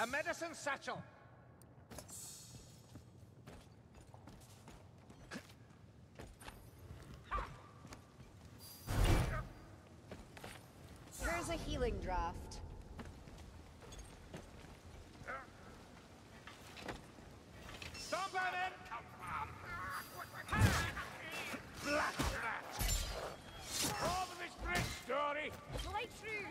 A medicine satchel! Here's a healing draft. Stomp on it! Black rat! Over this bridge, Dory! Light through!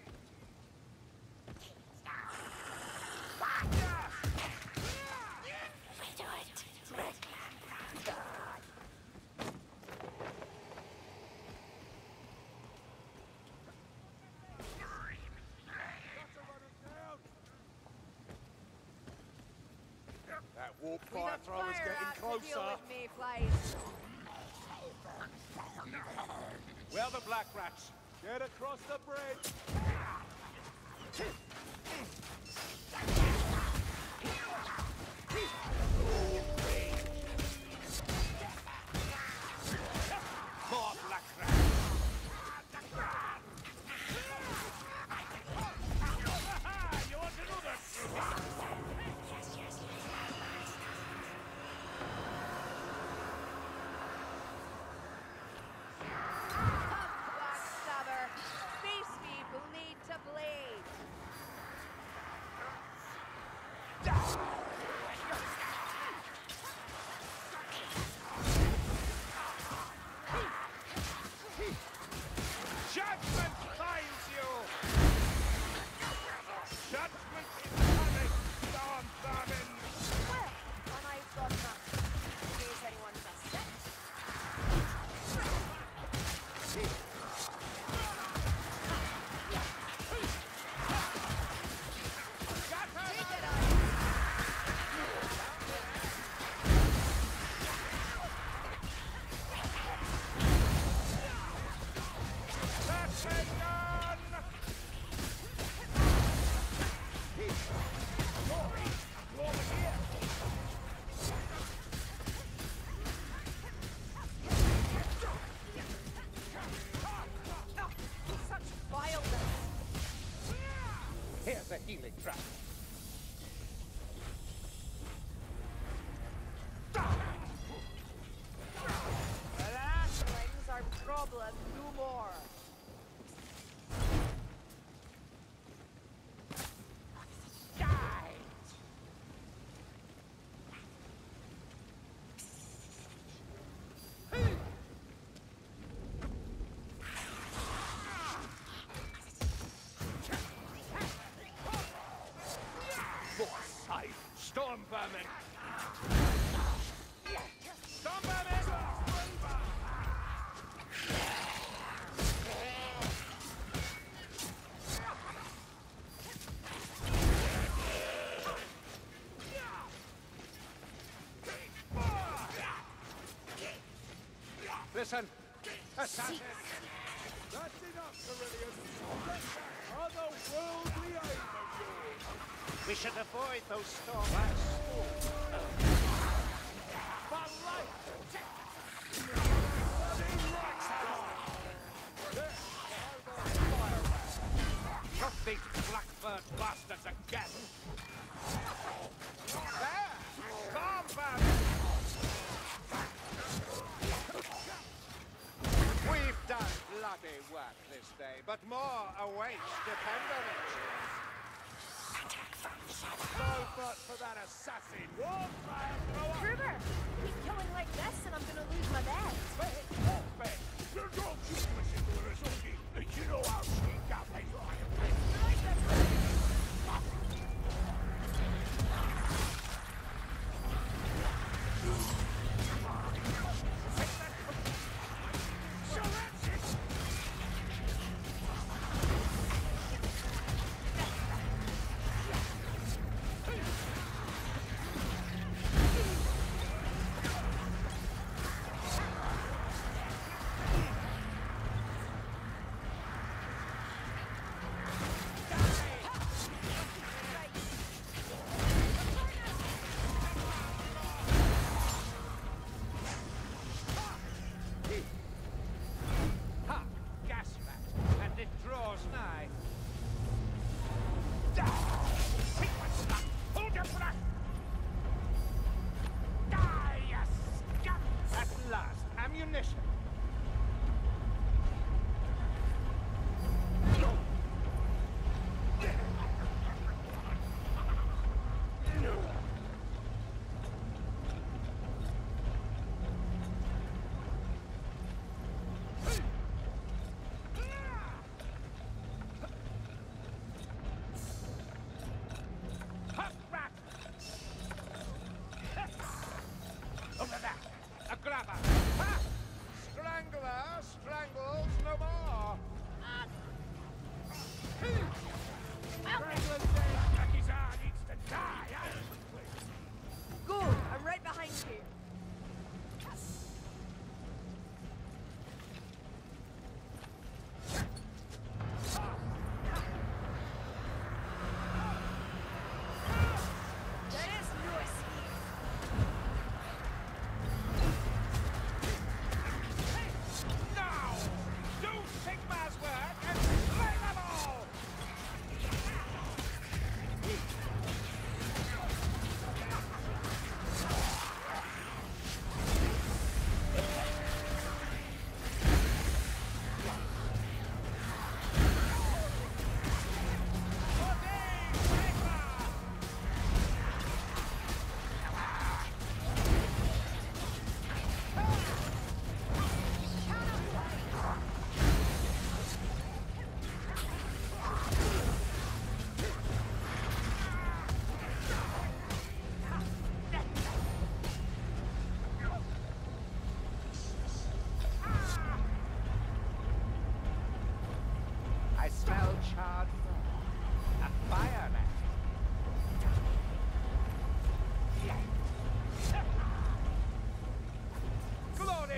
That warp fire thrower's getting closer. Mayflies. Where are the black rats? Get across the bridge! More black rats! You want another? Backstabber. Space people need to bleed. Judgment finds you! Judgment is coming, Storm Vermin! Well, when I've got nothing, in case anyone missed it. Take it on. That's it done! Over here! Such vileness. Here's a healing trap. Rashlings are problem no more. Foresight! Storm Vermin! Storm Vermin! Listen! Assassin! That's enough, Cerulean! Get that otherworldly aim of yours! We should avoid those storm rats. For life! Not these blackbird bastards again! There! Storm Vermin! We've done bloody work this day, but more awaits. Depend on it. No but for that assassin. Warfire thrower! Kruber, keep killing like this and I'm gonna lose my bed. Wait, wait. You don't shoot us into the Rizzogi. You know how she got me.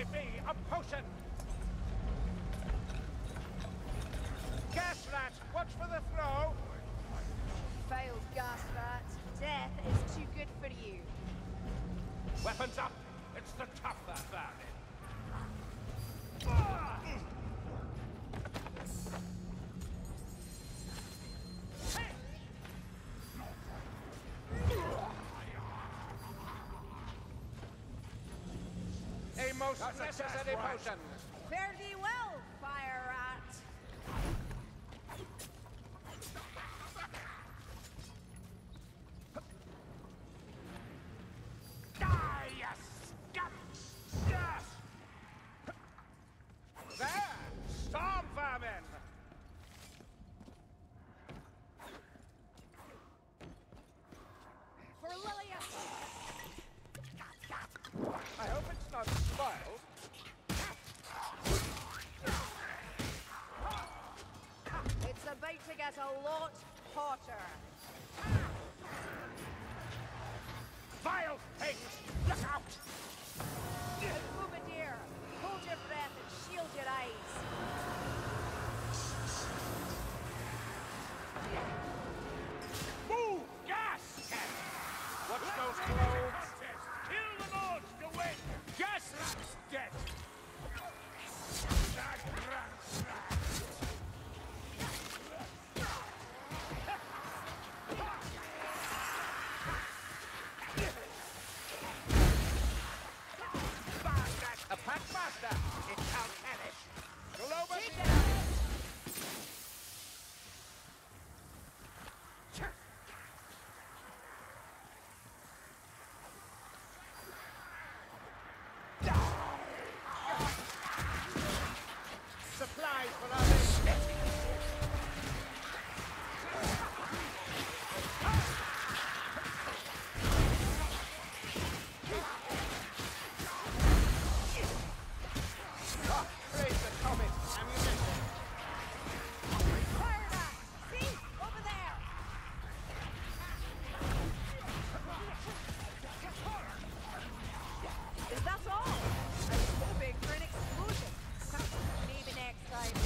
Give me a potion! Gas rat, watch for the throw! Failed gas rat. Death is too good for you. Weapons up! It's the tougher vermin! A most necessary potion! Fare thee well, fire rat. Die, you scum! Yes! There! Storm vermin! For Lilius! I hope it's not spoiled. It's about to get a lot hotter. Vile things! Look out! Boomadeer, hold your breath and shield your eyes. Move! Gas! Watch those clothes! Kill the lords to win! Gas rat's dead! A packmaster! It's Alcanish! Globus! Supplies for our praise the comet! Ammunition! Fire rat! See? Over there! Is that all? I was hoping for an explosion. Maybe next time.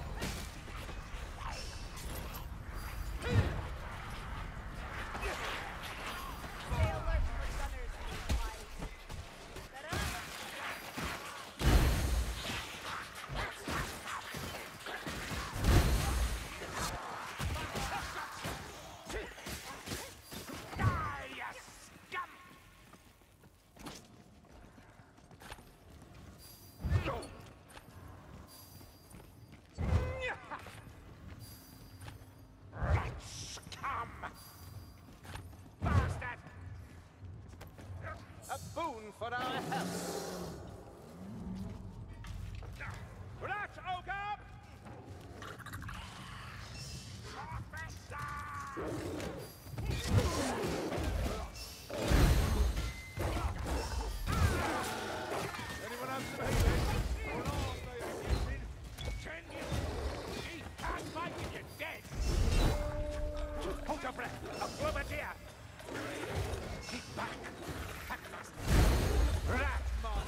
Stay alert for gunners nearby. Die, you scum! Rats come! Bastard! A boon for our health! Rat ogre! Anyone else behaving? Or not, they are using. Can you? He can't fight if you're dead. Hold your breath. A Boomadeer. Keep back. Packmaster. Rat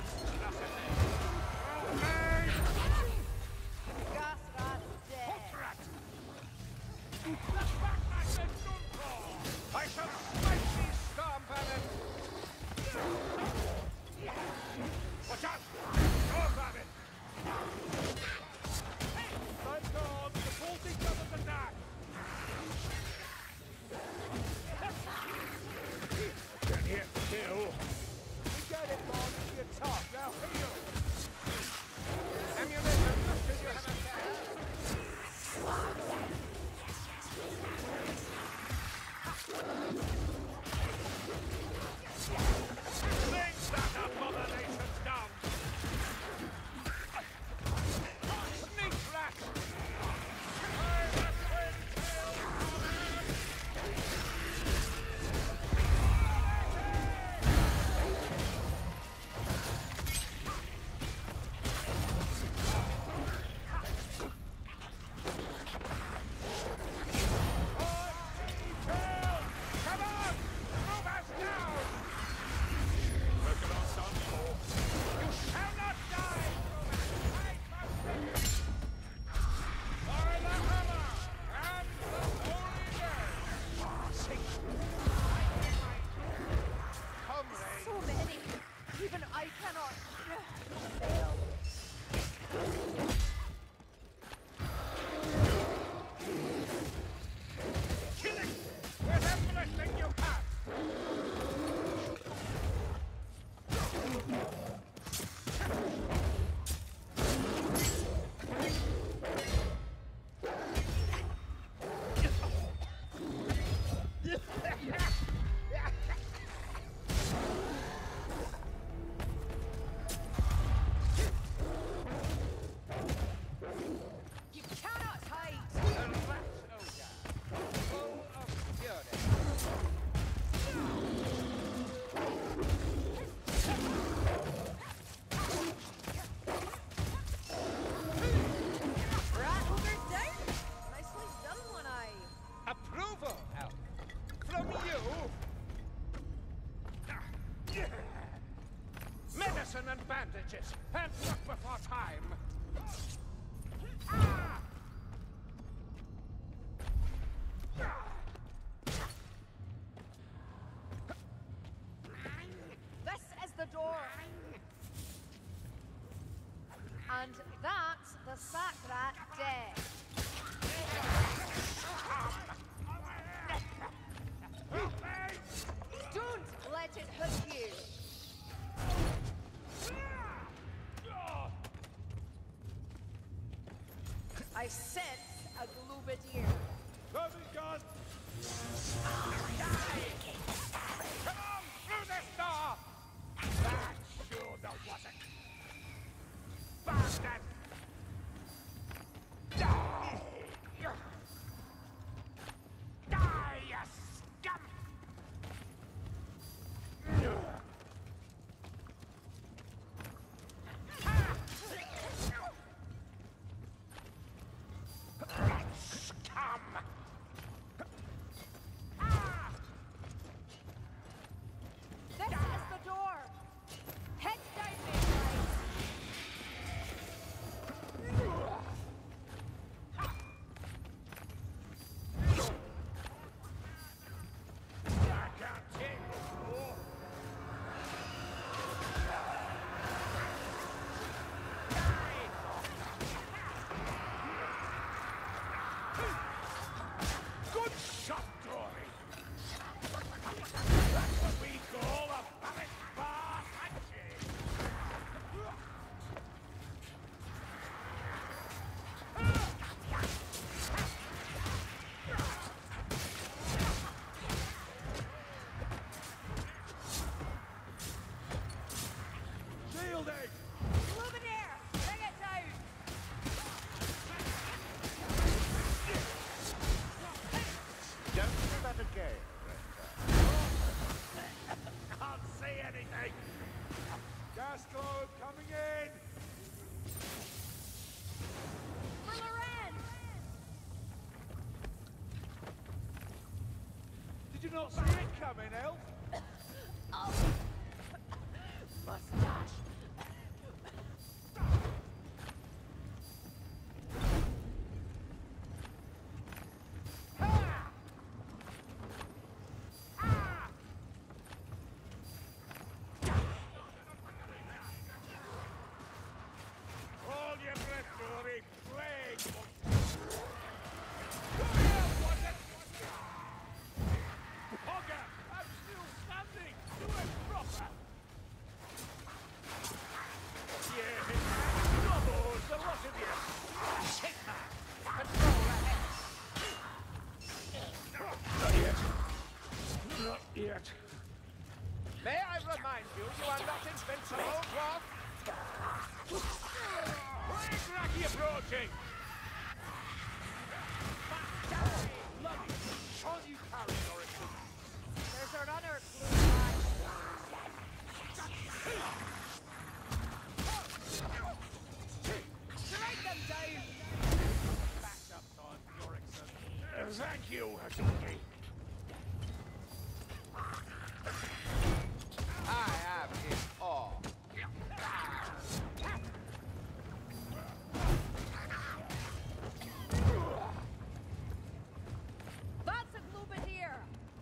And that's the sack rat dead. Don't let it hit you. I sense a Glubadier. Coming, gun! Die! Come on, through this door! That sure that wasn't. Bastard! Die! Die, you scum! This is the door. Head down, midnight. I can't take this more. Good shot, Dory. That's what we call a pallet bar handshake. Shielding! Glubadier, bring it down. Don't do that again, Can't say anything. Gas cloud coming in. For Loren. Did you not see it coming, Elf? Mustache. Hold your breath, Dory. Plague monster. Come here, was it? Hogger, I'm still standing. Do it proper. Yeah, Gobbles, the lot of you. Sigma, control ahead. Not yet. Not yet. May I remind you, you are not invincible, Dwarf? Where's Raki approaching? Bloody! Can't you carry Norrington? There's our runner, Glubadier. Strike them down. Back up on Norrington. Thank you, Hasuki. I am in awe. That's a Glubadier.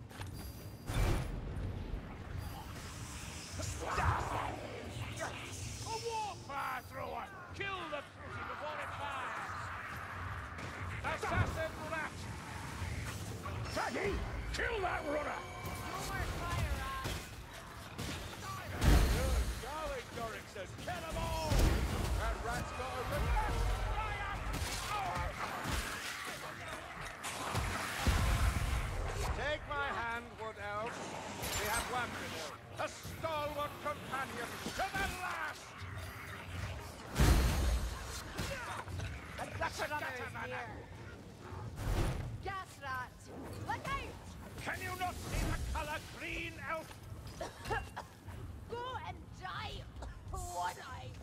A warfire thrower! Kill the beauty before it fires! Assassin rat! Faggy! Kill that runner! No more fire, Rat. Good golly, Dorrington! Kill them all! That rat's got a relentless fire! Take my hand, Wood Elf. We have work to do. A stalwart companion to the last! That's a runner is here. Gas rat. Look out! Can you not see the color green, Elf? Go and die, one-eye.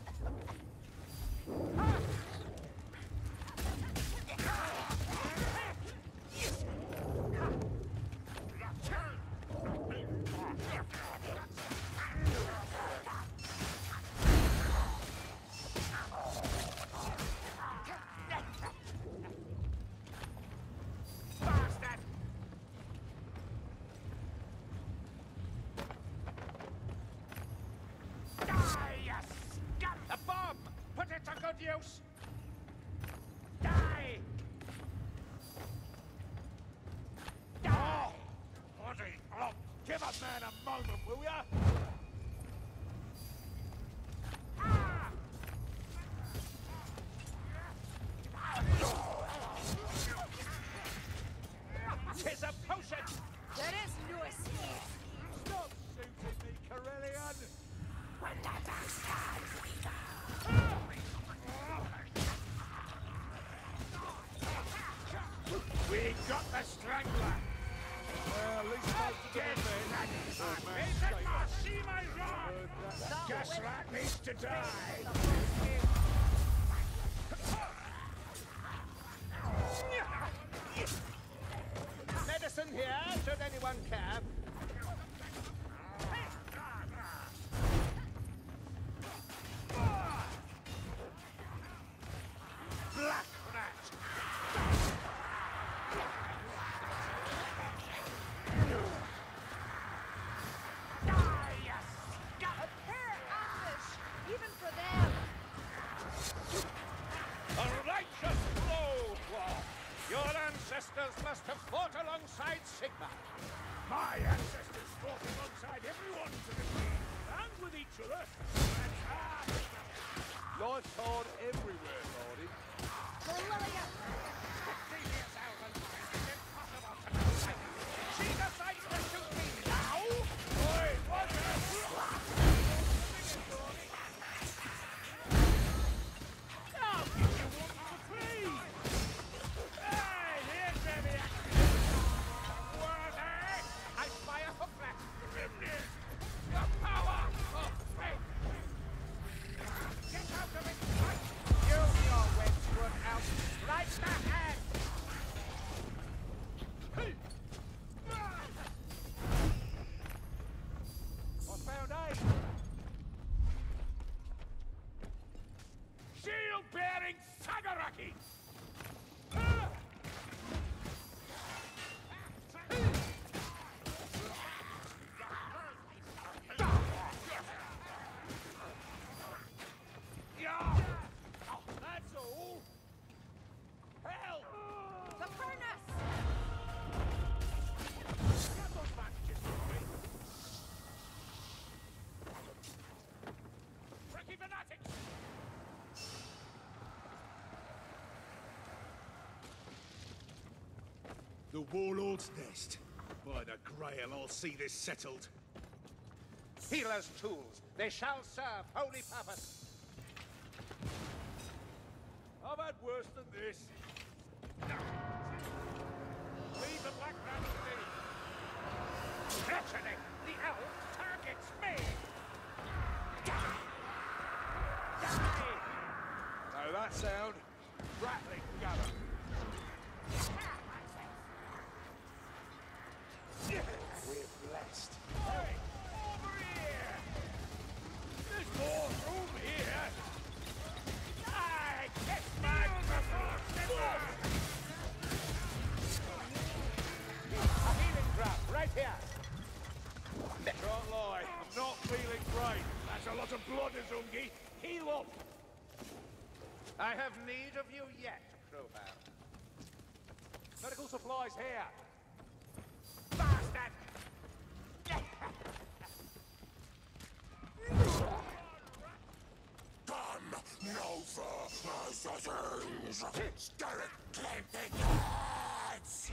Bastard! Die, you man a moment, will ya? Tis a potion! There is no escape. Stop shooting me, Corellian! We got the strangler! Well, at least most of them are dead. Gasrat needs to die! Medicine here, should anyone care. Black rat! A pair ambush, even for them. A righteous blow, Dwarf! Your ancestors must have fought alongside Sigmar. My ancestors fought alongside everyone to the king, and with each other. Life's hard everywhere, Lordy. Corellia! She decides to shoot me now? Oi, what's that? I'll give you one for free! Hey, here's the action! Worthy! I spy a hookrat! Grimnir! The power of faith! Get out of it! Right! Use your Wedgwood out! Right the hand! Hey! I found aid! Shield-bearing Sagaraki! That's all! Hell! The furnace! Get those bandages for me! Tricky fanatics! The Warlord's Nest. By the Grail, I'll see this settled. Healer's tools. They shall serve holy purpose. I've had worse than this. Leave the black man to me. Treachery! The elf targets me! Die! Know that sound? Rattling gather. We're blessed. Hey! Over here! There's more room here! I kiss my before a healing grab, right here! Can't lie, I'm not feeling great. That's a lot of blood, Azungi. Heal up! I have need of you yet, Crowbar. Medical supplies here! Bastard! Come no further assassins! Scarlet clamping heads!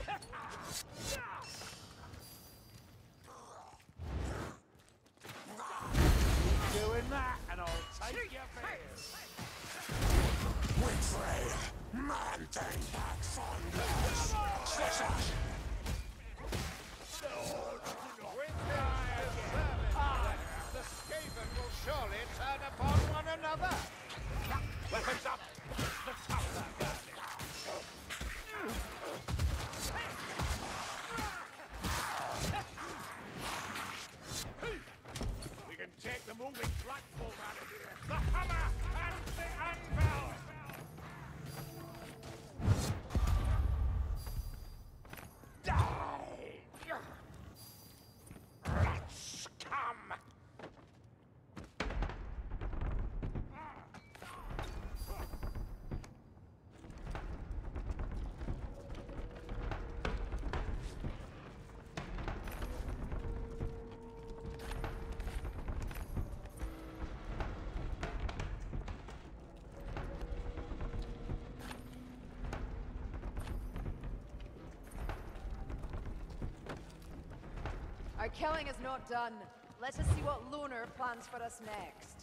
Doing that, and I'll take your face! Winfrey! Man-thing back from this! The Skaven will surely turn upon one another! Weapons up! The tougher we can take the moving platform out of here! The hammer and the anvil! Die! Rats come! killing is not done. Let us see what Loner plans for us next.